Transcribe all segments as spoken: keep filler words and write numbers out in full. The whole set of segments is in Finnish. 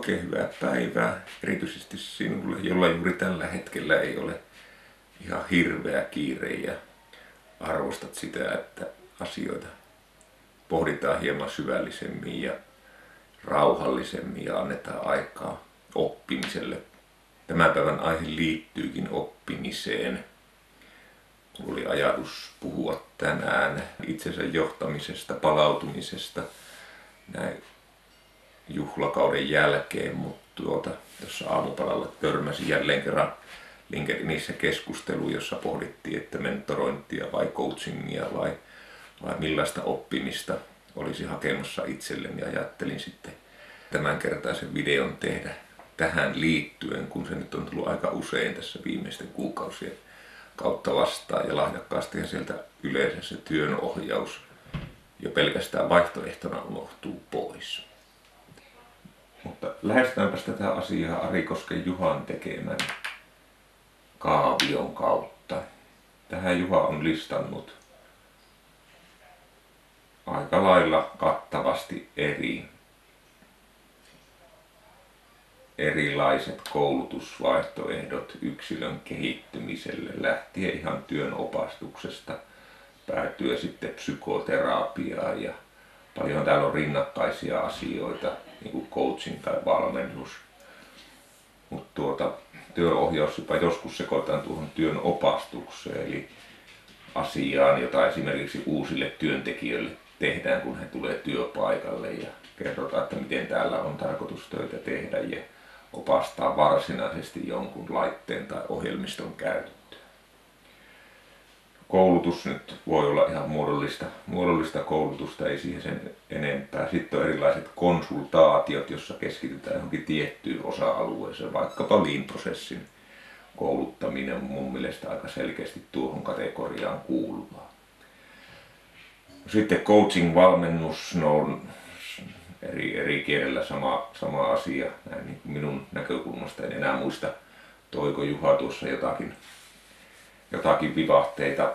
Oikein hyvää päivää, erityisesti sinulle, jolla juuri tällä hetkellä ei ole ihan hirveä kiire ja arvostat sitä, että asioita pohditaan hieman syvällisemmin ja rauhallisemmin ja annetaan aikaa oppimiselle. Tämän päivän aihe liittyykin oppimiseen. Minulla oli ajatus puhua tänään itsensä johtamisesta, palautumisesta näin juhlakauden jälkeen, mutta tuota, tuossa aamupalalla törmäsin jälleen kerran LinkedInissä keskusteluun, jossa pohdittiin, että mentorointia vai coachingia vai, vai millaista oppimista olisi hakemassa itselleni, ja ajattelin sitten tämänkertaisen videon tehdä tähän liittyen, kun se nyt on tullut aika usein tässä viimeisten kuukausien kautta vastaan ja lahjakkaasti, ja sieltä yleensä se työnohjaus jo pelkästään vaihtoehtona unohtuu pois. Mutta lähestytäänpäs tätä asiaa Ari Kosken Juhan tekemän kaavion kautta. Tähän Juha on listannut aika lailla kattavasti eri erilaiset koulutusvaihtoehdot yksilön kehittymiselle, lähtien ihan työn opastuksesta päätyä sitten psykoterapiaan, ja paljon täällä on rinnakkaisia asioita, niin kuin coaching tai valmennus. Mutta tuota, työnohjaus jopa joskus sekoitetaan tuohon työn opastukseen, eli asiaan, jota esimerkiksi uusille työntekijöille tehdään, kun he tulee työpaikalle, ja kerrotaan, että miten täällä on tarkoitus töitä tehdä, ja opastaa varsinaisesti jonkun laitteen tai ohjelmiston käyttöön. Koulutus nyt voi olla ihan muodollista, muodollista koulutusta, ei siihen sen enempää. Sitten on erilaiset konsultaatiot, jossa keskitytään johonkin tiettyyn osa-alueeseen, vaikkapa Lean-prosessin kouluttaminen on mun mielestä aika selkeästi tuohon kategoriaan kuuluvaa. Sitten coaching-valmennus, no on eri, eri kielellä sama, sama asia, näin niin kuin minun näkökulmasta. En enää muista, toiko Juha tuossa jotakin, jotakin vivahteita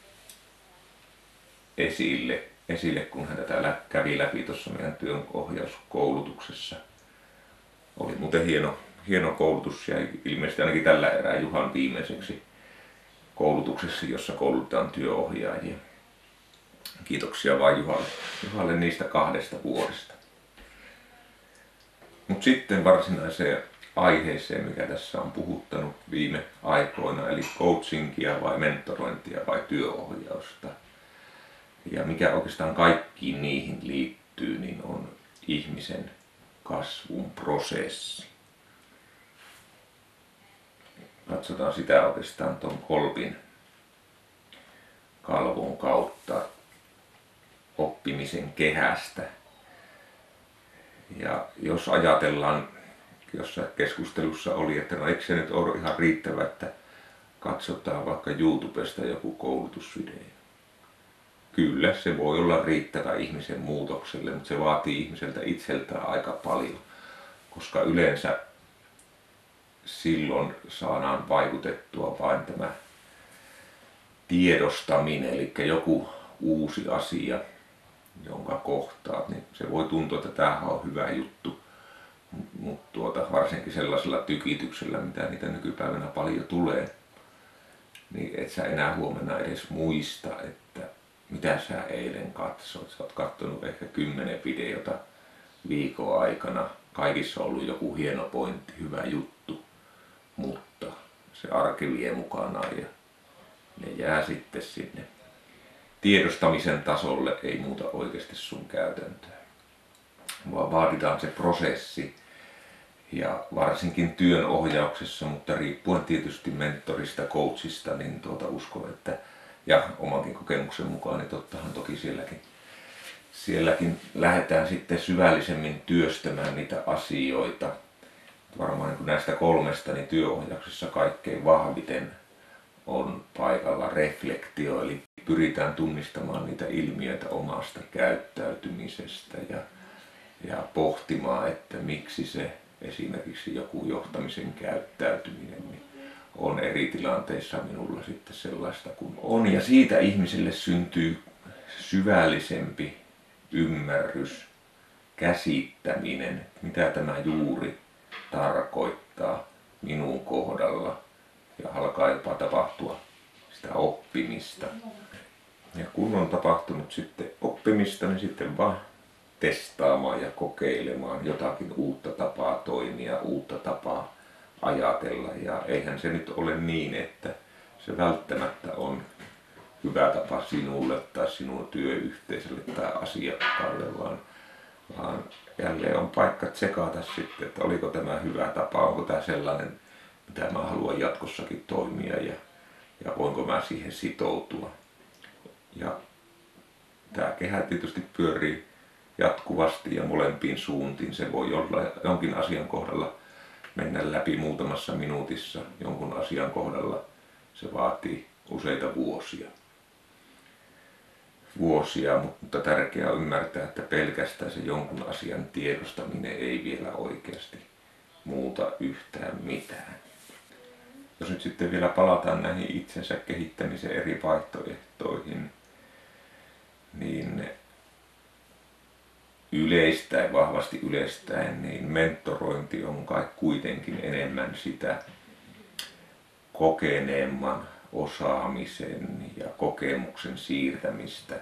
esille, esille, kun hän tätä kävi läpi tuossa meidän työnohjauskoulutuksessa. Oli muuten hieno, hieno koulutus, ja ilmeisesti ainakin tällä erää Juhan viimeiseksi koulutuksessa, jossa koulutetaan työohjaajia. Kiitoksia vaan Juhalle, Juhalle niistä kahdesta vuodesta. Mutta sitten varsinaiseen aiheeseen, mikä tässä on puhuttanut viime aikoina, eli coachingia vai mentorointia vai työohjausta. Ja mikä oikeastaan kaikkiin niihin liittyy, niin on ihmisen kasvun prosessi. Katsotaan sitä oikeastaan tuon kolpin kalvon kautta oppimisen kehästä. Ja jos ajatellaan, jossain keskustelussa oli, että no eikö se nyt ole ihan riittävä, että katsotaan vaikka YouTubesta joku koulutusvideo. Kyllä, se voi olla riittävä ihmisen muutokselle, mutta se vaatii ihmiseltä itseltään aika paljon, koska yleensä silloin saadaan vaikutettua vain tämä tiedostaminen, eli joku uusi asia, jonka kohtaat, niin se voi tuntua, että tämähän on hyvä juttu, mutta tuota, varsinkin sellaisella tykityksellä, mitä niitä nykypäivänä paljon tulee, niin et sä enää huomenna edes muista, että mitä sä eilen katsoit. Sä oot katsonut ehkä kymmenen videota viikon aikana, kaikissa on ollut joku hieno pointti, hyvä juttu, mutta se arki vie mukanaan ja ne jää sitten sinne tiedostamisen tasolle, ei muuta oikeasti sun käytäntöä, vaan vaaditaan se prosessi, ja varsinkin työnohjauksessa, mutta riippuen tietysti mentorista, coachista, niin tuota uskon, että ja omankin kokemuksen mukaan, niin tottahan toki sielläkin, sielläkin lähdetään sitten syvällisemmin työstämään niitä asioita. Varmaan niin kuin näistä kolmesta, niin työohjauksessa kaikkein vahviten on paikalla reflektio, eli pyritään tunnistamaan niitä ilmiöitä omasta käyttäytymisestä ja, ja pohtimaan, että miksi se esimerkiksi joku johtamisen käyttäytyminen niin on eri tilanteissa minulla sitten sellaista kuin on. Ja siitä ihmisille syntyy syvällisempi ymmärrys käsittäminen, mitä tämä juuri tarkoittaa minun kohdalla, ja alkaa jopa tapahtua sitä oppimista. Ja kun on tapahtunut sitten oppimista, niin sitten vaan testaamaan ja kokeilemaan jotakin uutta tapaa toimia, uutta tapaa ajatella. Ja eihän se nyt ole niin, että se välttämättä on hyvä tapa sinulle tai sinun työyhteisölle tai asiakkaalle, vaan, vaan jälleen on paikka tsekata sitten, että oliko tämä hyvä tapa, onko tämä sellainen, mitä mä haluan jatkossakin toimia ja, ja voinko mä siihen sitoutua. Ja tämä kehä tietysti pyörii jatkuvasti ja molempiin suuntiin. Se voi olla jonkin asian kohdalla mennä läpi muutamassa minuutissa, jonkun asian kohdalla se vaatii useita vuosia. Vuosia, mutta tärkeää on ymmärtää, että pelkästään se jonkun asian tiedostaminen ei vielä oikeasti muuta yhtään mitään. Jos nyt sitten vielä palataan näihin itsensä kehittämisen eri vaihtoehtoihin, niin yleistäen, vahvasti yleistäen, niin mentorointi on kai kuitenkin enemmän sitä kokeneemman osaamisen ja kokemuksen siirtämistä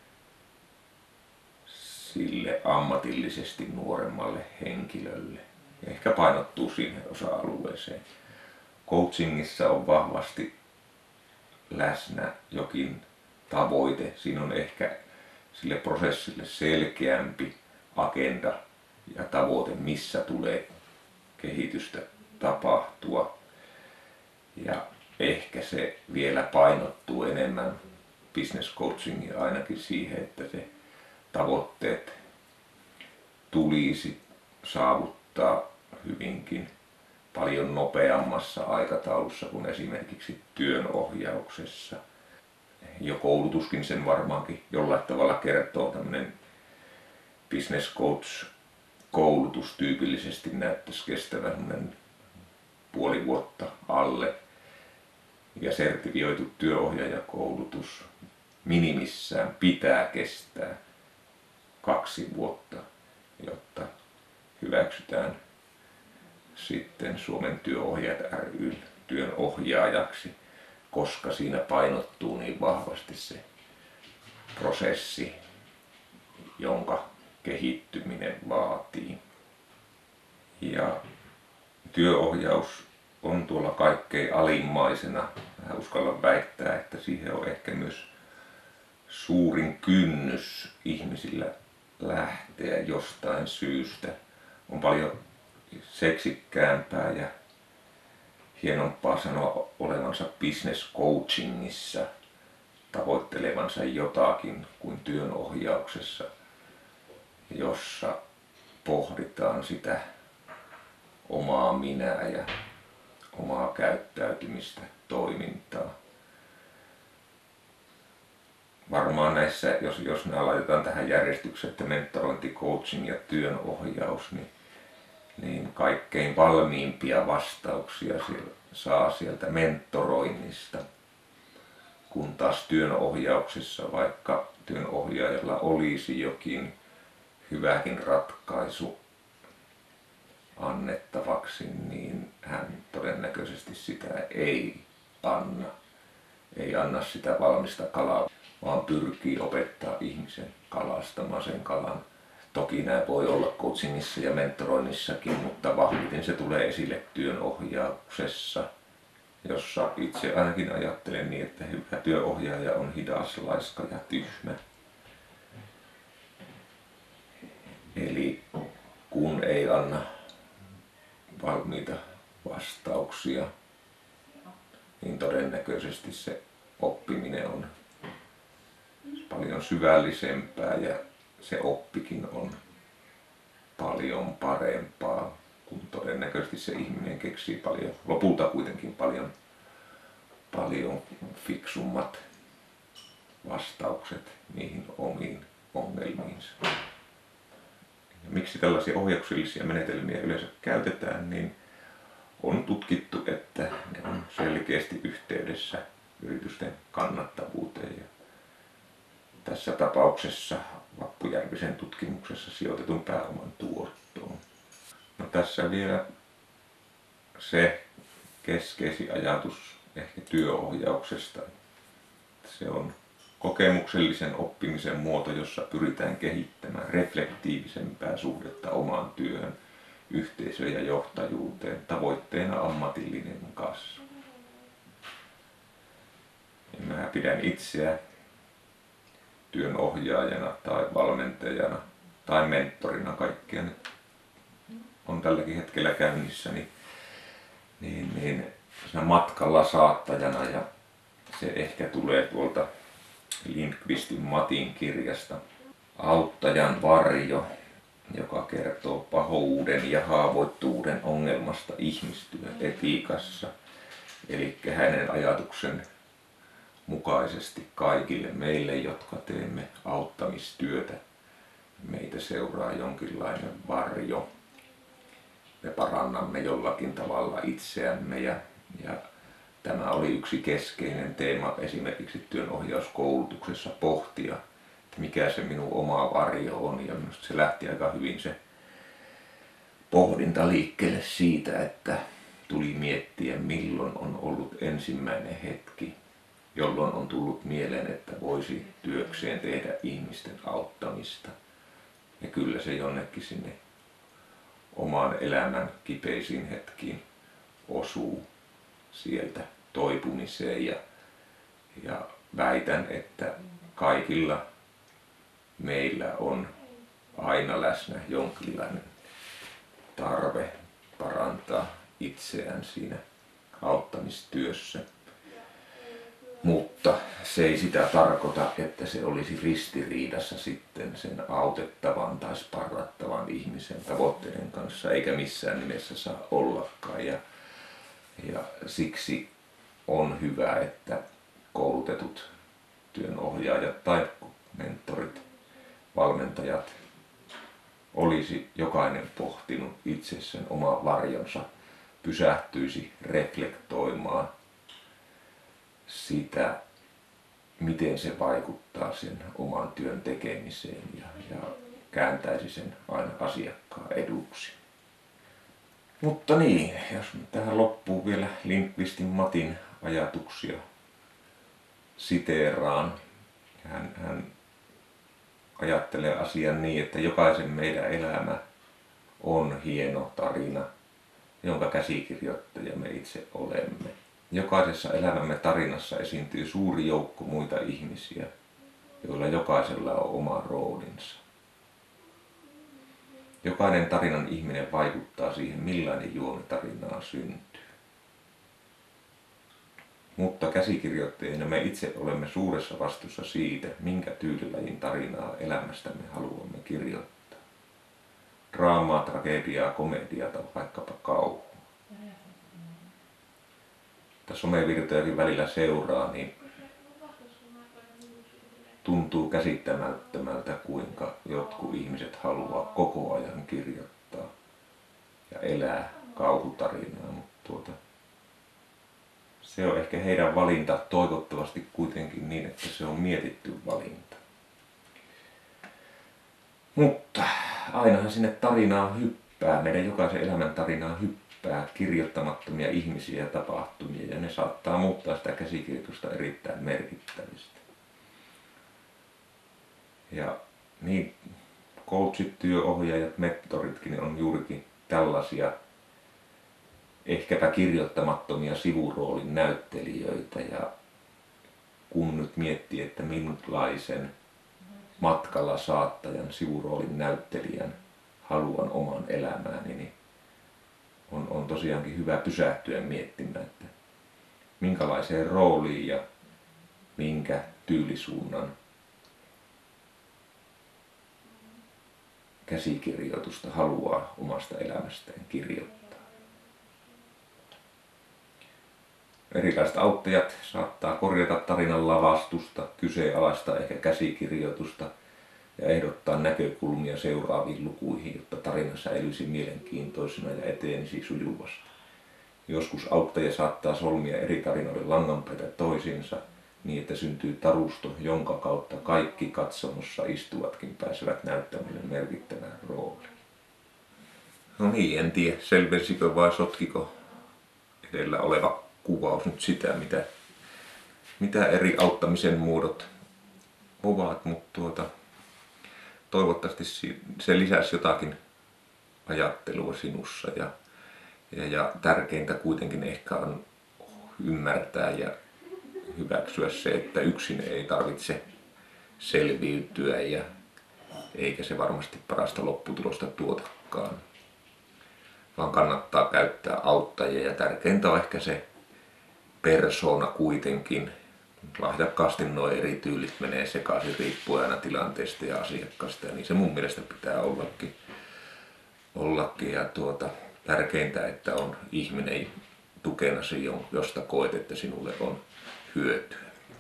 sille ammatillisesti nuoremmalle henkilölle. Ehkä painottuu siihen osa-alueeseen. Coachingissa on vahvasti läsnä jokin tavoite. Siinä on ehkä sille prosessille selkeämpi agenda ja tavoite, missä tulee kehitystä tapahtua. Ja ehkä se vielä painottuu enemmän business coachingin ainakin siihen, että se tavoitteet tulisi saavuttaa hyvinkin paljon nopeammassa aikataulussa kuin esimerkiksi työnohjauksessa. Jo koulutuskin sen varmaankin jollain tavalla kertoo. Tämmöinen business coach koulutus tyypillisesti näyttäisi kestävän puoli vuotta alle. Ja sertifioitu työohjaajakoulutus minimissään pitää kestää kaksi vuotta, jotta hyväksytään sitten Suomen työohjaajat ry:n työnohjaajaksi, koska siinä painottuu niin vahvasti se prosessi, jonka kehittyminen vaatii. Ja työohjaus on tuolla kaikkein alimmaisena. Mä uskallan väittää, että siihen on ehkä myös suurin kynnys ihmisillä lähteä jostain syystä. On paljon seksikkäämpää ja hienompaa sanoa olevansa business coachingissa, tavoittelevansa jotakin kuin työnohjauksessa, jossa pohditaan sitä omaa minää ja omaa käyttäytymistä, toimintaa. Varmaan näissä, jos, jos nämä laitetaan tähän järjestykseen, että mentorointi, coaching ja työnohjaus, niin, niin kaikkein valmiimpia vastauksia saa sieltä mentoroinnista. Kun taas työnohjauksessa, vaikka työnohjaajalla olisi jokin hyväkin ratkaisu annettavaksi, niin hän todennäköisesti sitä ei anna. Ei anna sitä valmista kalaa, vaan pyrkii opettaa ihmisen kalastamaan sen kalan. Toki nämä voi olla coachingissa ja mentoroinnissakin, mutta vahviten se tulee esille työnohjauksessa, jossa itse ainakin ajattelen niin, että hyvä työohjaaja on hidas, laiska ja tyhmä. Eli kun ei anna valmiita vastauksia, niin todennäköisesti se oppiminen on paljon syvällisempää ja se oppikin on paljon parempaa, kun todennäköisesti se ihminen keksii paljon, lopulta kuitenkin paljon, paljon fiksummat vastaukset niihin omiin ongelmiinsa. Ja miksi tällaisia ohjauksellisia menetelmiä yleensä käytetään, niin on tutkittu, että ne on selkeästi yhteydessä yritysten kannattavuuteen. Ja tässä tapauksessa Vappujärvisen tutkimuksessa sijoitetun pääoman tuottoon. No tässä vielä se keskeisin ajatus ehkä työohjauksesta. Se on kokemuksellisen oppimisen muoto, jossa pyritään kehittämään reflektiivisempää suhdetta omaan työhön, yhteisöön ja johtajuuteen, tavoitteena ammatillinen kasvu. Ja mä pidän itseä työnohjaajana tai valmentajana tai mentorina, kaikkea nyt on tälläkin hetkellä käynnissä, niin, niin, niin siinä matkalla saattajana, ja se ehkä tulee tuolta Lindqvistin Matin kirjasta Auttajan varjo, joka kertoo pahuuden ja haavoittuvuuden ongelmasta ihmistyöetiikassa. Eli hänen ajatuksen mukaisesti kaikille meille, jotka teemme auttamistyötä, meitä seuraa jonkinlainen varjo. Me parannamme jollakin tavalla itseämme, ja, ja tämä oli yksi keskeinen teema esimerkiksi työnohjauskoulutuksessa pohtia, että mikä se minun oma varjo on, ja minusta se lähti aika hyvin se pohdinta liikkeelle siitä, että tuli miettiä, milloin on ollut ensimmäinen hetki, jolloin on tullut mieleen, että voisi työkseen tehdä ihmisten auttamista. Ja kyllä se jonnekin sinne oman elämän kipeisiin hetkiin osuu, sieltä toipumiseen, ja, ja väitän, että kaikilla meillä on aina läsnä jonkinlainen tarve parantaa itseään siinä auttamistyössä. Mutta se ei sitä tarkoita, että se olisi ristiriidassa sitten sen autettavan tai sparrattavan ihmisen tavoitteiden kanssa, eikä missään nimessä saa ollakaan. Ja, ja siksi on hyvä, että koulutetut työnohjaajat tai mentorit, valmentajat olisi jokainen pohtinut itse sen oman varjonsa, pysähtyisi reflektoimaan sitä, miten se vaikuttaa sen oman työn tekemiseen, ja, ja kääntäisi sen aina asiakkaan eduksi. Mutta niin, jos tähän loppuu vielä Lindqvistin Matin ajatuksia siteeraan. Hän, hän ajattelee asian niin, että jokaisen meidän elämä on hieno tarina, jonka käsikirjoittaja me itse olemme. Jokaisessa elämämme tarinassa esiintyy suuri joukko muita ihmisiä, joilla jokaisella on oma roolinsa. Jokainen tarinan ihminen vaikuttaa siihen, millainen juoni tarinaa syntyy. Mutta käsikirjoittajina me itse olemme suuressa vastuussa siitä, minkä tyylilajin tarinaa elämästämme haluamme kirjoittaa. Draamaa, tragediaa, komediaa tai vaikkapa kauhua. Että somevirtojakin välillä seuraa, niin tuntuu käsittämättömältä, kuinka jotkut ihmiset haluaa koko ajan kirjoittaa ja elää kauhutarinaa, mutta tuota, se on ehkä heidän valinta, toivottavasti kuitenkin niin, että se on mietitty valinta. Mutta ainahan sinne tarinaan hyppää, meidän jokaisen elämän tarinaan hyppää kirjoittamattomia ihmisiä ja tapahtumia, ja ne saattaa muuttaa sitä käsikirjoitusta erittäin merkittävästi. Ja niin coachit, työohjaajat, mentoritkin on juurikin tällaisia ehkäpä kirjoittamattomia sivuroolin näyttelijöitä, ja kun nyt miettii, että millaisen matkalla saattajan sivuroolin näyttelijän haluan oman elämääni, niin on, on tosiaankin hyvä pysähtyä miettimään, että minkälaiseen rooliin ja minkä tyylisuunnan käsikirjoitusta haluaa omasta elämästään kirjoittaa. Erilaiset auttajat saattaa korjata tarinan lavastusta, kyseenalaistaa ehkä käsikirjoitusta ja ehdottaa näkökulmia seuraaviin lukuihin, jotta tarina säilyisi mielenkiintoisena ja etenisi sujuvasti. Joskus auttaja saattaa solmia eri tarinoiden langanpäitä toisiinsa niin, että syntyy tarusto, jonka kautta kaikki katsomossa istuvatkin pääsevät näyttämään merkittävään rooliin. No niin, en tiedä selvensikö vai sotkiko edellä oleva kuvaus nyt sitä, mitä, mitä eri auttamisen muodot ovat, mutta tuota, toivottavasti se lisäsi jotakin ajattelua sinussa ja, ja, ja tärkeintä kuitenkin ehkä on ymmärtää ja hyväksyä se, että yksin ei tarvitse selviytyä ja eikä se varmasti parasta lopputulosta tuotakaan, vaan kannattaa käyttää auttajia ja tärkeintä on ehkä se persoona kuitenkin. Lahjakkaasti nuo eri tyylit menee sekaisin riippuen aina tilanteesta ja asiakkaasta ja niin se mun mielestä pitää ollakin. ollakin. Ja tuota, tärkeintä, että on ihminen tukenasi, josta koet, että sinulle on hyötyä.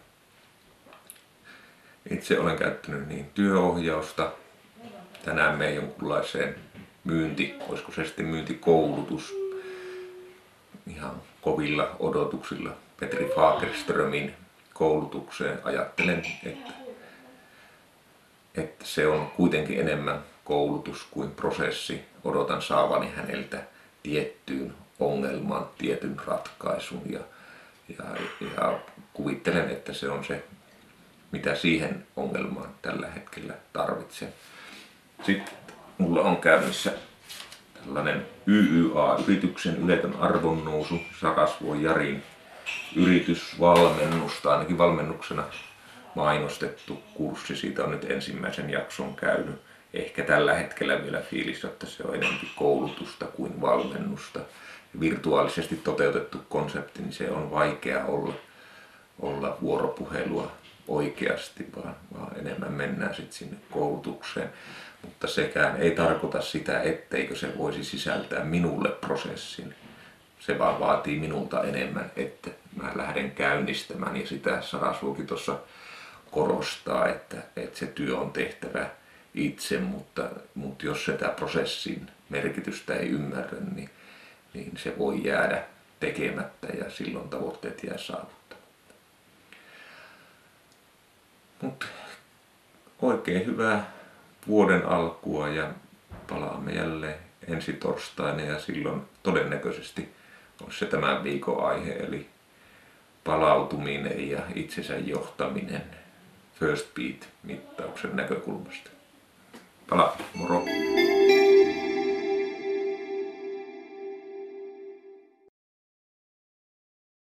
Itse olen käyttänyt niin työohjausta. Tänään menen jonkunlaiseen myynti, olisiko se sitten myyntikoulutus ihan kovilla odotuksilla Petri Fagerströmin koulutukseen. Ajattelen, että, että se on kuitenkin enemmän koulutus kuin prosessi. Odotan saavani häneltä tiettyyn ongelmaan tietyn ratkaisun ja, ja, ja kuvittelen, että se on se, mitä siihen ongelmaan tällä hetkellä tarvitsen. Sitten mulla on käynnissä tällainen Y Y A-yrityksen yletön arvonnousu, Sarasvuon Jarin yritysvalmennusta, ainakin valmennuksena mainostettu kurssi. Siitä on nyt ensimmäisen jakson käynyt. Ehkä tällä hetkellä vielä fiilis, että se on enemmän koulutusta kuin valmennusta. Virtuaalisesti toteutettu konsepti, niin se on vaikea olla, olla vuoropuhelua oikeasti, vaan, vaan enemmän mennään sitten sinne koulutukseen. Mutta sekään ei tarkoita sitä, etteikö se voisi sisältää minulle prosessin. Se vaan vaatii minulta enemmän, että mä lähden käynnistämään ja sitä Sarasvuokin tuossa korostaa, että, että se työ on tehtävä itse, mutta, mutta jos sitä prosessin merkitystä ei ymmärrä, niin, niin se voi jäädä tekemättä ja silloin tavoitteet jää saavuttamatta. Mutta oikein hyvää vuoden alkua ja palaamme jälleen ensi torstaina ja silloin todennäköisesti olisi se tämän viikon aihe eli palautuminen ja itsensä johtaminen First Beat-mittauksen näkökulmasta. Pala, moro!